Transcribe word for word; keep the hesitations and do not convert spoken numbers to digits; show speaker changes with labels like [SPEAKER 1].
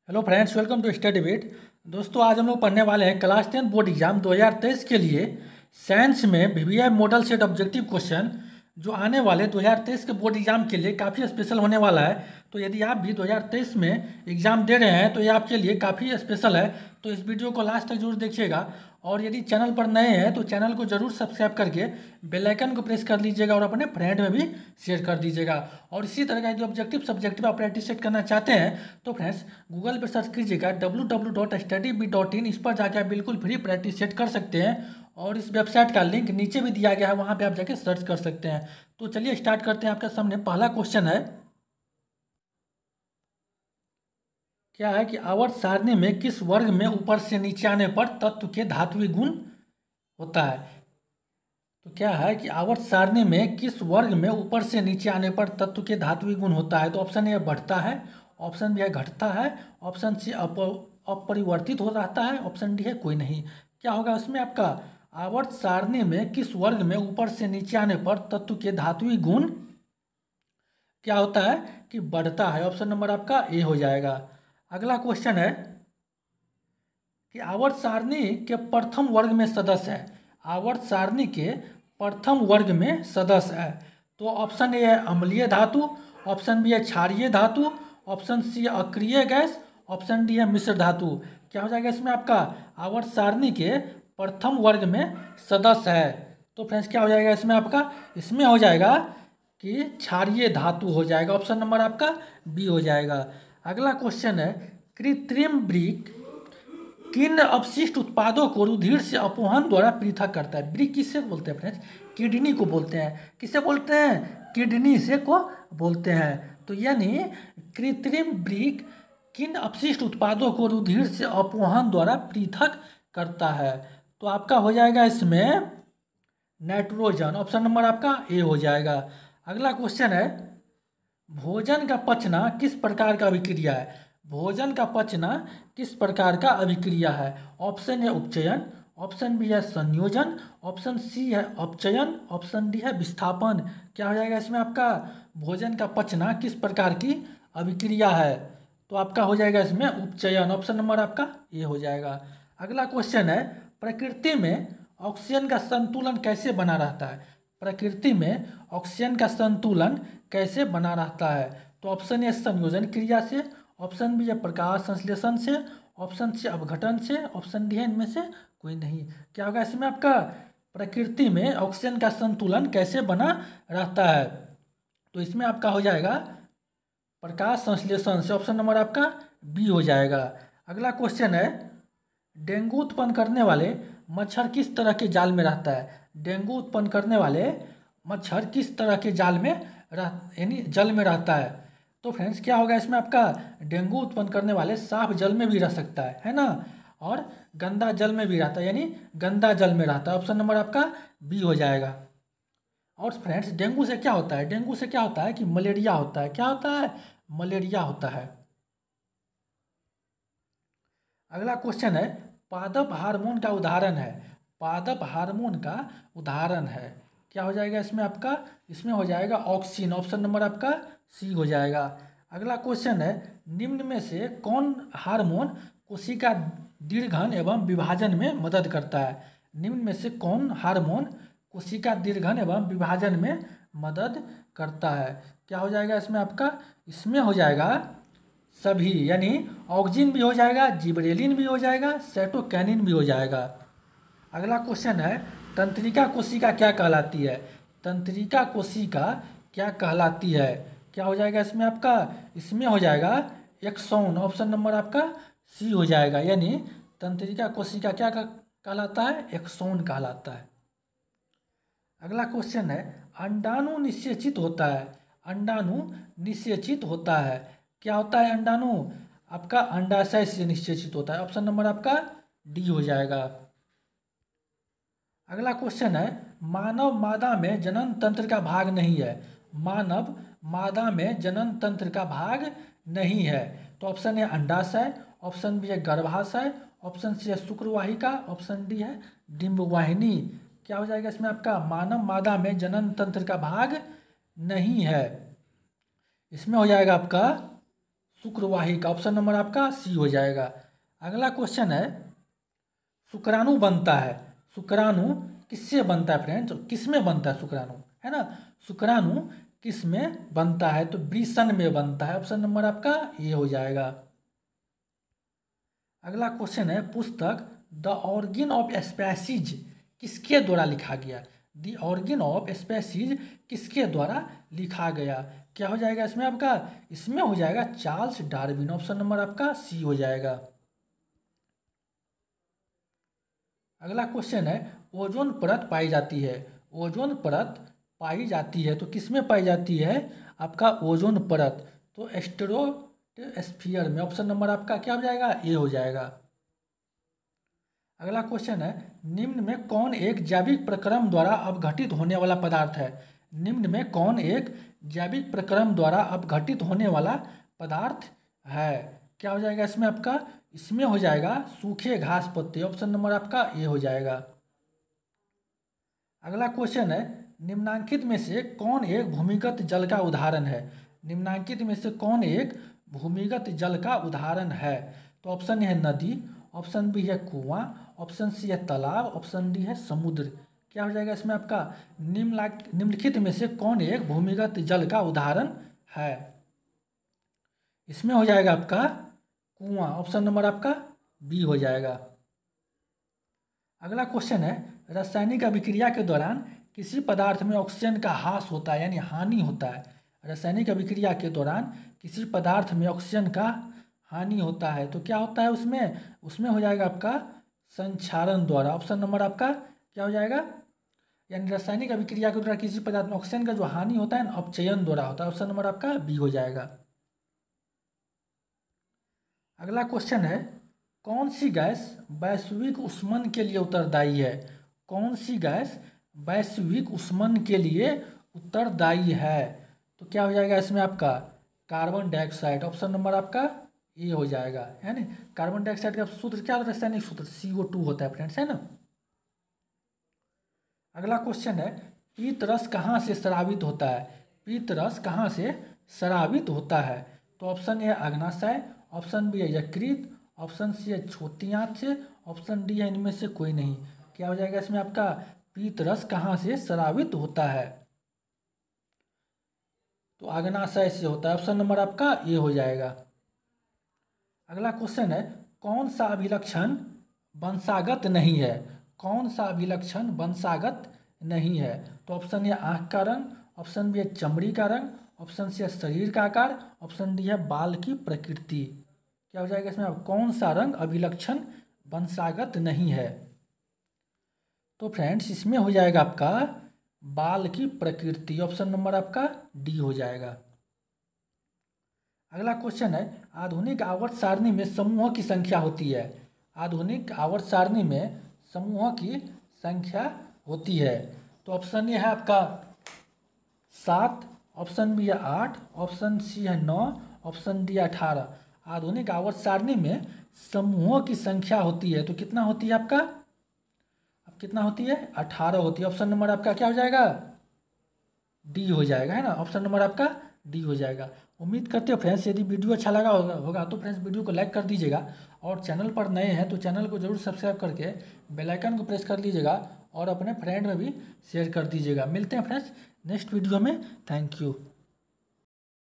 [SPEAKER 1] Hello friends, welcome to Study Bit. दोस्तों, आज हम लोग पढ़ने वाले हैं क्लास टेन बोर्ड एग्जाम दो हज़ार तेईस के लिए साइंस में VVI model set objective question जो आने वाले दो हज़ार तेईस के बोर्ड एग्जाम के लिए काफ़ी स्पेशल होने वाला है। तो यदि आप भी दो हज़ार तेईस में एग्ज़ाम दे रहे हैं तो ये आपके लिए काफ़ी स्पेशल है। तो इस वीडियो को लास्ट तक जरूर देखिएगा और यदि चैनल पर नए हैं तो चैनल को जरूर सब्सक्राइब करके बेल आइकन को प्रेस कर लीजिएगा और अपने फ्रेंड में भी शेयर कर दीजिएगा। और इसी तरह का जो ऑब्जेक्टिव सब्जेक्टिव आप प्रैक्टिस सेट करना चाहते हैं तो फ्रेंड्स गूगल पर सर्च कीजिएगा W W dot study B dot in. इस पर जाके आप बिल्कुल फ्री प्रैक्टिस सेट कर सकते हैं और इस वेबसाइट का लिंक नीचे भी दिया गया है, वहाँ पे आप जाके सर्च कर सकते हैं। तो चलिए स्टार्ट करते हैं। आपके सामने पहला क्वेश्चन है, क्या है कि आवर्त सारणी में किस वर्ग में ऊपर से नीचे आने पर तत्व के धात्विक गुण होता है। तो क्या है कि आवर्त सारणी में किस वर्ग में ऊपर से नीचे आने पर तत्व के धात्विक गुण होता है। तो ऑप्शन ए बढ़ता है, ऑप्शन बी है घटता है, ऑप्शन सी अप अपरिवर्तित हो जाता है, ऑप्शन डी है कोई नहीं। क्या होगा उसमें आपका, आवर्त सारणी में किस वर्ग में ऊपर से नीचे आने पर तत्व के धात्विक गुण क्या होता है कि बढ़ता है। ऑप्शन नंबर आपका ए हो जाएगा। अगला क्वेश्चन है कि आवर्त सारणी के प्रथम वर्ग में सदस्य है। आवर्त सारणी के प्रथम वर्ग में सदस्य है। तो ऑप्शन ए है अम्लीय धातु, ऑप्शन बी है क्षारीय धातु, ऑप्शन सी है अक्रिय गैस, ऑप्शन डी है मिश्र धातु। क्या हो जाएगा इसमें आपका, आवर्त सारणी के प्रथम वर्ग में सदस्य है। तो फ्रेंड्स क्या हो जाएगा इसमें आपका, इसमें हो जाएगा कि क्षारीय धातु हो जाएगा। ऑप्शन नंबर आपका बी हो जाएगा। अगला क्वेश्चन है, कृत्रिम वृक्क किन अपशिष्ट उत्पादों को रुधिर से अपवहन द्वारा पृथक करता है। वृक्क किससे बोलते हैं फ्रेंड्स, किडनी को बोलते हैं। किससे बोलते हैं, किडनी से को बोलते हैं। तो यानी कृत्रिम वृक्क किन अपशिष्ट उत्पादों को रुधिर से अपवहन द्वारा पृथक करता है। तो आपका हो जाएगा इसमें नाइट्रोजन। ऑप्शन नंबर आपका ए हो जाएगा। अगला क्वेश्चन है, भोजन का पचना किस प्रकार का अभिक्रिया है। भोजन का पचना किस प्रकार का अभिक्रिया है। ऑप्शन ए उपचयन, ऑप्शन बी है संयोजन, ऑप्शन सी है अपचयन, ऑप्शन डी है विस्थापन। क्या हो जाएगा इसमें आपका, भोजन का पचना किस प्रकार की अभिक्रिया है। तो आपका हो जाएगा इसमें उपचयन। ऑप्शन नंबर आपका ये हो जाएगा। अगला क्वेश्चन है, प्रकृति में ऑक्सीजन का संतुलन कैसे बना रहता है। प्रकृति में ऑक्सीजन का संतुलन कैसे बना रहता है। तो ऑप्शन ए संयोजन क्रिया से, ऑप्शन बी है प्रकाश संश्लेषण से, ऑप्शन सी अपघटन से, ऑप्शन डी है इनमें से कोई नहीं। क्या होगा इसमें आपका, प्रकृति में ऑक्सीजन का संतुलन कैसे बना रहता है। तो इसमें आपका हो जाएगा प्रकाश संश्लेषण से। ऑप्शन नंबर आपका बी हो जाएगा। अगला क्वेश्चन है, डेंगू उत्पन्न करने वाले मच्छर किस तरह के जाल में रहता है। डेंगू उत्पन्न करने वाले मच्छर किस तरह के जाल में रह यानी जल में रहता है। तो फ्रेंड्स क्या होगा इसमें आपका, डेंगू उत्पन्न करने वाले साफ जल में भी रह सकता है है ना, और गंदा जल में भी रहता है, यानी गंदा जल में रहता है। ऑप्शन नंबर आपका बी हो जाएगा। और फ्रेंड्स डेंगू से क्या होता है, डेंगू से क्या होता है कि मलेरिया होता है। क्या होता है, मलेरिया होता है। अगला क्वेश्चन है, पादप हार्मोन का उदाहरण है। पादप हार्मोन का उदाहरण है। क्या हो जाएगा इसमें आपका, इसमें हो जाएगा ऑक्सिन। ऑप्शन नंबर आपका सी हो जाएगा। अगला क्वेश्चन है, निम्न में से कौन हार्मोन कोशिका दीर्घन एवं विभाजन में मदद करता है। निम्न में से कौन हार्मोन कोशिका दीर्घन एवं विभाजन में मदद करता है। क्या हो जाएगा इसमें आपका, इसमें हो जाएगा सभी, यानी ऑक्सिन भी हो जाएगा, जिबरेलिन भी हो जाएगा, साइटोकिनिन भी हो जाएगा। अगला क्वेश्चन है, तंत्रिका कोशिका क्या कहलाती है। तंत्रिका कोशिका क्या कहलाती है। क्या हो जाएगा इसमें आपका, इसमें हो जाएगा एक्सोन। ऑप्शन नंबर आपका सी हो जाएगा, यानी तंत्रिका कोशिका क्या कहलाता है, एक्सोन कहलाता है। अगला क्वेश्चन है, अंडाणु निषेचित होता है। अंडाणु निषेचित होता है। क्या होता है अंडाणु, आपका अंडाशय से निषेचित होता है। ऑप्शन नंबर आपका डी हो जाएगा। अगला क्वेश्चन है, मानव मादा में जनन तंत्र का भाग नहीं है। मानव मादा में जनन तंत्र का भाग नहीं है। तो ऑप्शन ए अंडाशय, ऑप्शन बी है गर्भाशय, ऑप्शन सी है शुक्रवाहिका, ऑप्शन डी है डिंबवाहिनी। क्या हो जाएगा इसमें आपका, मानव मादा में जनन तंत्र का भाग नहीं है। इसमें हो जाएगा आपका शुक्रवाहिका, ऑप्शन नंबर आपका सी हो जाएगा। अगला क्वेश्चन है, शुक्राणु बनता है, शुक्राणु किससे बनता है फ्रेंड्स, किस में बनता है शुक्राणु, है ना, शुक्राणु किस में बनता है, तो वृषण में बनता है, ऑप्शन नंबर आपका ये हो जाएगा। अगला क्वेश्चन है, पुस्तक द ऑर्गन ऑफ स्पीसीज किसके द्वारा लिखा गया, द ऑर्गन ऑफ स्पीसीज किसके द्वारा लिखा गया, क्या हो जाएगा इसमें आपका, इसमें हो जाएगा चार्ल्स डार्विन, ऑप्शन नंबर आपका सी हो जाएगा। अगला क्वेश्चन है, ओजोन परत पाई जाती है, ओजोन परत पाई जाती है तो किसमें पाई जाती है आपका ओजोन परत, तो स्ट्रेटोस्फीयर में, ऑप्शन नंबर आपका क्या हो जाएगा, ए हो जाएगा। अगला क्वेश्चन है, निम्न में कौन एक जैविक प्रक्रम द्वारा अपघटित होने वाला पदार्थ है, निम्न में कौन एक जैविक प्रक्रम द्वारा अपघटित होने वाला पदार्थ है, क्या हो जाएगा इसमें आपका, इसमें हो जाएगा सूखे घास पत्ते, ऑप्शन नंबर आपका ए हो जाएगा। अगला क्वेश्चन है, निम्नांकित में से कौन एक भूमिगत जल का उदाहरण है, निम्नांकित में से कौन एक भूमिगत जल का उदाहरण है, तो ऑप्शन ए है नदी, ऑप्शन बी है कुआं, ऑप्शन सी है तालाब, ऑप्शन डी है समुद्र, क्या हो जाएगा इसमें आपका, निम्न निम्नलिखित में से कौन एक भूमिगत जल का उदाहरण है, इसमें हो जाएगा आपका कुआं, ऑप्शन नंबर आपका बी हो जाएगा। अगला क्वेश्चन है, रासायनिक अभिक्रिया के दौरान किसी पदार्थ में ऑक्सीजन का ह्रास होता है यानी हानि होता है, रासायनिक अभिक्रिया के दौरान किसी पदार्थ में ऑक्सीजन का हानि होता है तो क्या होता है उसमें, उसमें हो जाएगा आपका संक्षारण द्वारा, ऑप्शन नंबर आपका क्या हो जाएगा, यानी रासायनिक अभिक्रिया के द्वारा किसी पदार्थ में ऑक्सीजन का जो हानि होता है अपचयन द्वारा होता है, ऑप्शन नंबर आपका बी हो जाएगा। अगला क्वेश्चन है, कौन सी गैस वैश्विक ऊष्मन के लिए उत्तरदायी है, कौन सी गैस वैश्विक ऊष्मन के लिए उत्तरदायी है, तो क्या हो जाएगा इसमें आपका कार्बन डाइऑक्साइड, ऑप्शन नंबर आपका ए हो जाएगा, है ना, कार्बन डाइऑक्साइड का सूत्र क्या होता है, रासायनिक सूत्र सी ओ टू होता है फ्रेंड्स, है ना। अगला क्वेश्चन है, पीत रस कहाँ से स्रावित होता है, पीत रस कहाँ से स्रावित होता है, तो ऑप्शन ए है अग्नाशय, ऑप्शन बी है यकृत, ऑप्शन सी है छोटी आंत से, ऑप्शन डी है इनमें से कोई नहीं, क्या हो जाएगा इसमें आपका पीत रस कहाँ से स्रावित होता है, तो अग्नाशय से होता है, ऑप्शन नंबर आपका ए हो जाएगा। अगला क्वेश्चन है, कौन सा अभिलक्षण वंशागत नहीं है, कौन सा अभिलक्षण वंशागत नहीं है, तो ऑप्शन ए आँख का रंग, ऑप्शन बी है चमड़ी का रंग, ऑप्शन सी है शरीर का आकार, ऑप्शन डी है बाल की प्रकृति, क्या हो जाएगा इसमें आप कौन सा रंग अभिलक्षण वंशागत नहीं है, तो फ्रेंड्स इसमें हो जाएगा आपका बाल की प्रकृति, ऑप्शन नंबर आपका डी हो जाएगा। अगला क्वेश्चन है, आधुनिक आवर्त सारणी में समूहों की संख्या होती है, आधुनिक आवर्त सारणी में समूहों की संख्या होती है, तो ऑप्शन ए है आपका सात, ऑप्शन बी है आठ, ऑप्शन सी है नौ, ऑप्शन डी अठारह, आधुनिक आवर्त सारणी में समूहों की संख्या होती है तो कितना होती है आपका, अब कितना होती है अठारह होती है, ऑप्शन नंबर आपका क्या हो जाएगा डी हो जाएगा, है ना, ऑप्शन नंबर आपका डी हो जाएगा। उम्मीद करते हो फ्रेंड्स यदि वीडियो अच्छा लगा होगा होगा तो फ्रेंड्स वीडियो को लाइक कर दीजिएगा और चैनल पर नए हैं तो चैनल को जरूर सब्सक्राइब करके बेल आइकन को प्रेस कर लीजिएगा और अपने फ्रेंड में भी शेयर कर दीजिएगा। मिलते हैं फ्रेंड्स नेक्स्ट वीडियो में, थैंक यू।